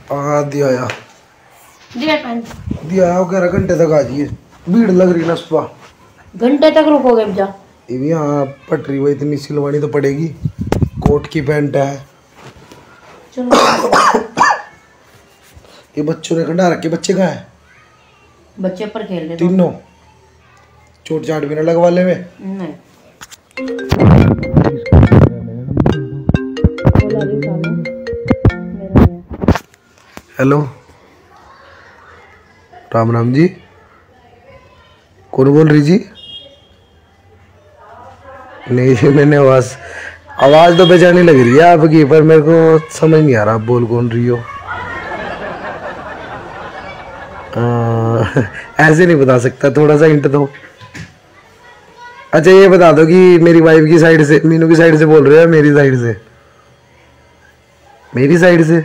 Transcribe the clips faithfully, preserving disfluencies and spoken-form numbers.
हाँ दिया या दिया पेन दिया वो कह रहा घंटे तक आ जाइए, भीड़ लग रही ना सुबह। घंटे तक रुकोगे भैया? ये भी हाँ पटरी वो इतनी सिलवानी तो पड़ेगी, कोट की पैंट है। ये बच्चों ने खंडा रखे, बच्चे कहाँ है? बच्चे पर खेल रहे तीनों, चोट चाट भी ना लगवा ले में। नहीं हेलो राम राम जी, कौन बोल रही जी? नहीं मैंने आवाज आवाज तो बेचानी लग रही है आपकी, पर मेरे को समझ नहीं आ रहा आप बोल कौन रही हो। आ, ऐसे नहीं बता सकता, थोड़ा सा हिंट दो। अच्छा ये बता दो कि मेरी वाइफ की साइड से, मीनू की साइड से बोल रहे हो, मेरी साइड से? मेरी साइड से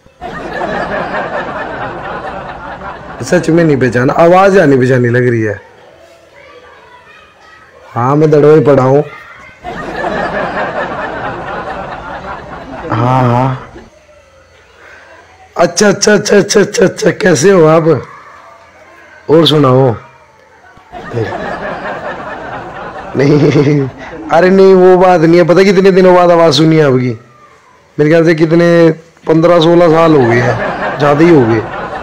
सच में नहीं पहचाना, आवाज आनी पहचानी लग रही है। हाँ मैं दड़ोई पड़ा हूँ। हाँ हाँ अच्छा अच्छा अच्छा अच्छा अच्छा अच्छा कैसे हो आप? और सुनाओ। नहीं अरे नहीं वो बात नहीं है, पता कितने दिनों बाद आवाज सुनी है आपकी? मेरे ख्याल से कितने पंद्रह सोलह साल हो गए हैं, ज्यादा ही हो गए।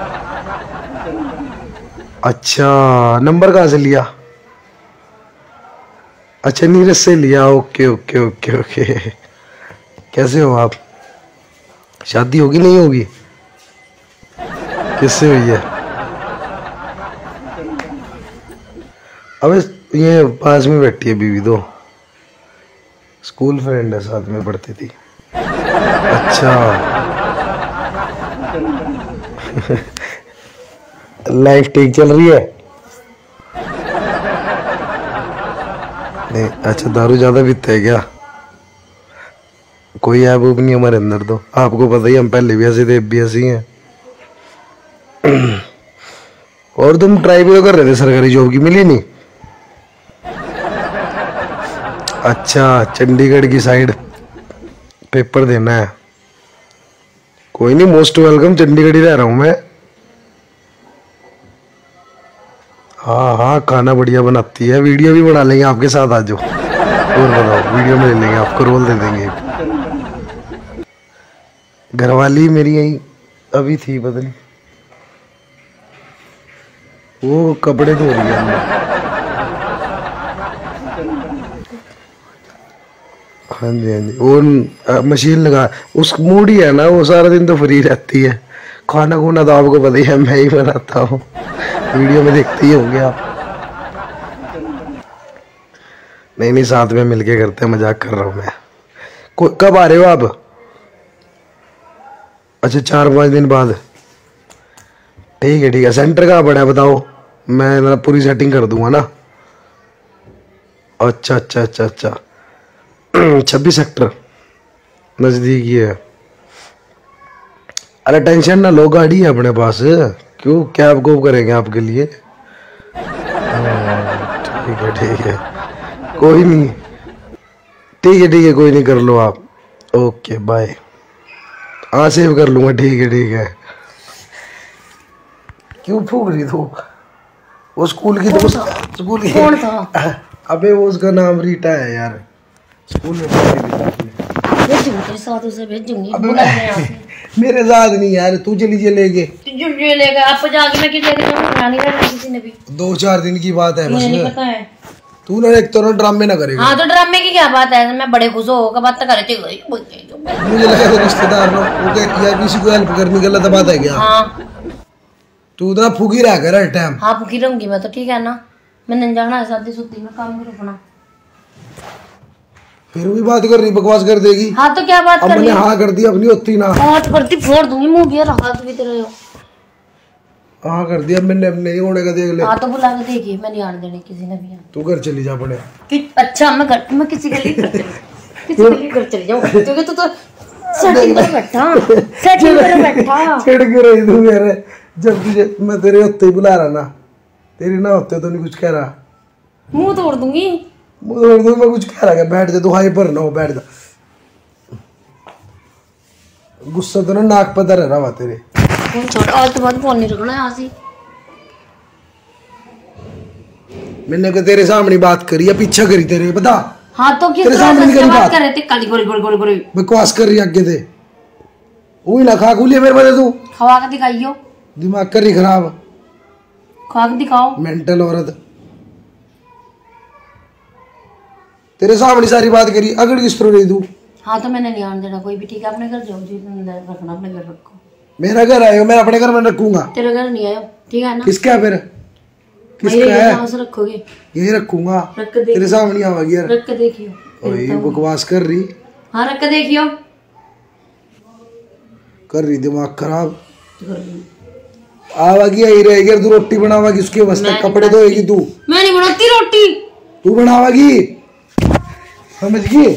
अच्छा नंबर कहाँ से लिया? अच्छा नीरज से लिया, ओके ओके ओके ओके। कैसे हो आप? शादी होगी नहीं होगी? किससे हुई है? अबे ये पास में बैठी है बीवी, तो स्कूल फ्रेंड है, साथ में पढ़ती थी। अच्छा लाइफ ठीक चल रही है? नहीं अच्छा दारू ज्यादा पीते है क्या? कोई ऐप भी नहीं हमारे अंदर, तो आपको पता ही हम पहले भी ऐसे थे, अब भी ऐसे ही हैं। और तुम ट्राई भी तो कर रहे थे सरकारी जॉब की, मिली नहीं? अच्छा चंडीगढ़ की साइड पेपर देना है, कोई नहीं मोस्ट वेलकम, चंडीगढ़ ही रह रहा हूँ मैं। हाँ हाँ खाना बढ़िया बनाती है, वीडियो भी बना लेंगे आपके साथ, आ जाओ। और बताओ वीडियो में ले लेंगे, आपको रोल दे देंगे। घरवाली मेरी यही अभी थी, पता नहीं वो कपड़े धो रही है। हाँ जी हाँ जी वो मशीन लगा, उस मूड ही है ना, वो सारा दिन तो फ्री रहती है। खाना खुना तो आपको पता ही है मैं ही बनाता हूँ, वीडियो में देखते ही होंगे आप। नहीं नहीं साथ में मिलके करते हैं, मजाक कर रहा हूँ मैं। कब आ रहे हो आप? अच्छा चार पाँच दिन बाद, ठीक है ठीक है। सेंटर कहाँ पड़ा है बताओ, मैं ना पूरी सेटिंग कर दूंगा ना। अच्छा अच्छा अच्छा अच्छा छब्बीस सेक्टर नजदीक ही है। अरे टेंशन ना लो, गाड़ी है अपने पास, क्यों कैब को करेंगे आपके लिए। ठीक है ठीक है कोई नहीं, ठीक है ठीक है कोई नहीं, कर लो आप। Okay bye. हाँ सेव कर लूंगा, ठीक है ठीक है। क्यों फूक रही तू? वो स्कूल की दोस्त, स्कूल की कौन था? अबे वो उसका नाम रीटा है यार, स्कूल में भेजूंगी साथ उसे, भेजूंगी मेरे साथ नहीं यार, तू चली चलेगे ले लेगा आप जाके, मैं किसी लेके जाऊंगा, नहीं रहना किसी ने भी। दो चार दिन की बात है बस, नहीं पता है तू ना एक तो ना ड्रामे ना करेगा। हाँ तो ड्रामे की क्या बात है, मैं बड़े खुश होगा बात तो करे थे। मुझे लगा था रिश्तेदार लोग वो क्या यार किसी को हेल्प करने की गलत बात है क्या? हाँ तू तो फूकी रह कर हर टाइम। हाँ फूकी रहूंगी मैं तो, ठीक है ना, मैंने जाना है शादी सुदी में, काम करो अपना। फिर भी बात कर रही, बकवास कर देगी। हाँ तो क्या बात कर रही? हाँ कर दी अपनी होती ना, हाँ तो करती फोड़ दूंगी मुंह भी, हाथ भी तेरे हो। हाँ कर दिया मैंने, अपने ही होने का देख ले। हाँ तो बुला के देखिए, मैं नहीं आने देने किसी ने भी। तू घर चली जा पड़े कि अच्छा मैं घर, मैं किसी के लिए घर चली, किसी के लिए घर चली जाऊँ, क्योंकि तू तो सेटिंग पर बैठा, सेटिंग पर बैठा चिढ़ क्यों रही तू मेरे? जब तुझे मैं तेरे होते ही बुला रहा ना, तेरी ना होते तो नहीं कुछ कह रहा, मुंह तोड़ दूंगी, मुंह तोड़ दूंगी मैं, कुछ कह रहा, बैठ जा तू, हाइपर ना हो, बैठ जा। गुस्सा तो ना नाक पर रह रहा तेरे। फोन छोड़, आज तो बाद फोन नहीं रखना यहाँ से। मैंने को तेरे सामने बात करी या पीछा करी तेरे बता। हाँ तो किस तेरे तरह सामने से करी बात बात कर रहे थे? काली गोरी गोरी गोरी गोरी बकवास कर रही आगे थे। वही ना खा खुली मेरे बदे तू खवा के दिखाइयो। दिमाग कर रही खराब। खवा के दिखाओ। मेंटल औरत तेरे सामने सारी बात करी अगर किस तरह रही तू। हाँ तो मैंने नहीं आने देना कोई भी। ठीक है अपने घर जाओ जी, रखना अपने घर रखो। मेरा घर आयो मैं अपने घर में रखूंगा। तेरे घर नहीं आयो ठीक है ना? किसका फिर किसका है? से रखोगे यही रखूंगा। रख के तेरे सामने आवागी यार। रख के देखियो। ओए बकवास कर रही। हाँ रख के देखियो। कर रही दिमाग खराब। आवागी यही रहेगी तू रोटी बनावागी उसके वास्ते कपड़े धोएगी तू। मैं नहीं बनाती रोटी। तू बनावागी समझ गई।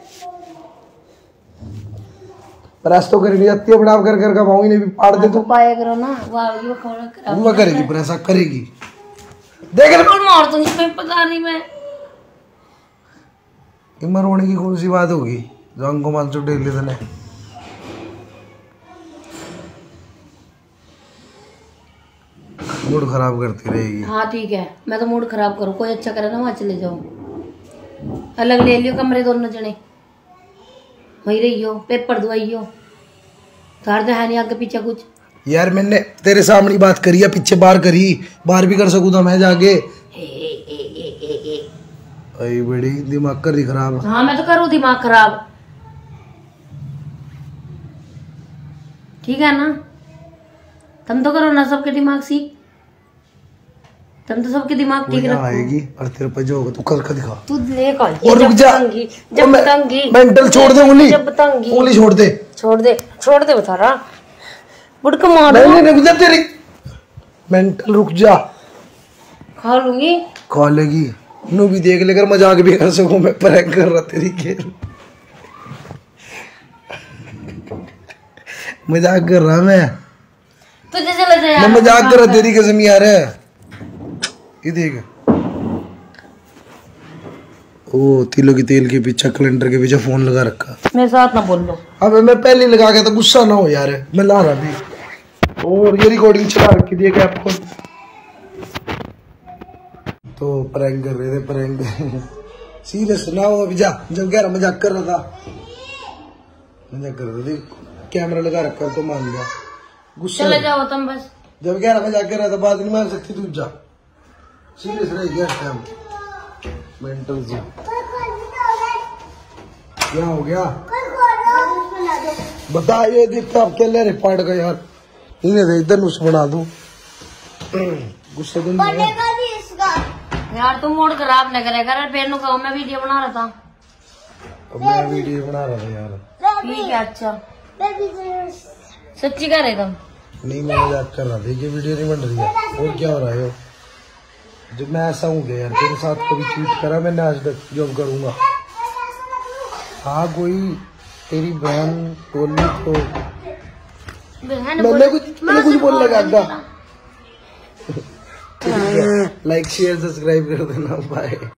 प्रेस तो करेगी जाती है बड़ा कर कर का भाई ने भी पाड़ दे। तू पाया करो ना वो आवेगी वो खौड़ा करा वो करेगी प्रेस करेगी। देख और मार तो नहीं पता नहीं मैं। इमर होने की कौन सी बात होगी जंग को मान चुट ले तने। मूड खराब करती रहेगी। हाँ ठीक है मैं तो मूड खराब करूँ। कोई अच्छा करे ना वहाँ चले जाओ। अलग ले लियो कमरे दोनों जने वही रहियो। पेपर दवाइयो घर तो है नहीं आगे पीछे कुछ। यार मैंने तेरे सामने बात करी है पीछे बाहर करी बाहर भी कर सकूँ था मैं जाके। अरे बड़ी दिमाग कर रही खराब। हाँ मैं तो करूँ दिमाग खराब ठीक है ना? तुम तो करो ना सबके दिमाग सीख। तुम तो सबके दिमाग ठीक रखो। आएगी और तेरे पे जो होगा तू कर कर दिखा। तू ले कौन और रुक जा। जब बताऊंगी मेंटल छोड़ दे उंगली। जब बताऊंगी उंगली छोड़ दे छोड़ दे छोड़ दे बता रहा बुड़का मार नहीं नहीं रुक जा तेरी मेंटल रुक जा। खा लूंगी खा लेगी नू भी देख लेकर मजाक भी कर सकूं मैं प्रैंक कर रहा तेरी खेल मजाक कर रहा मैं। तुझे चला जाए मैं मजाक कर रहा तेरी कसम यार है। ये देख ओ तिलों की तेल के पीछे कैलेंडर के पीछे फोन लगा रखा। मेरे साथ ना बोल लो। अब मैं पहले लगा के तो गुस्सा ना हो यार मैं ला रहा भी। और ये रिकॉर्डिंग चला रखी थी आपको तो प्रैंक कर रहे थे प्रैंक सीरियस ना हो अभी जा। जब कह रहा मजाक कर रहा था मजाक कर रहा था कैमरा लगा रखा तो मान गया गुस्सा। चले जाओ तुम बस। जब कह रहा मजाक कर रहा था बात नहीं मान सकती तू जा। सीरियस रह गया टाइम मेंटल से क्या हो गया बता। ये देखते आप क्या ले रहे पाड़ का यार इन्हें दे इधर नुस बना दूं गुस्सा तो नहीं है यार तुम मूड खराब न करे कर फिर नु कहो मैं वीडियो बना रहा था। अब मैं वीडियो बना रहा था यार। ठीक है अच्छा सच्ची कह रहे तुम? नहीं मैं मजाक कर रहा था ये वीडियो नहीं बन रही है। और क्या हो रहा है जब मैं ऐसा हूँ यार तेरे साथ कभी चीट करा मैंने आज तक जो करूंगा। हाँ कोई तेरी बहन बोली तो मैंने कुछ मैंने कुछ बोल लगा। लाइक शेयर सब्सक्राइब कर देना बाय।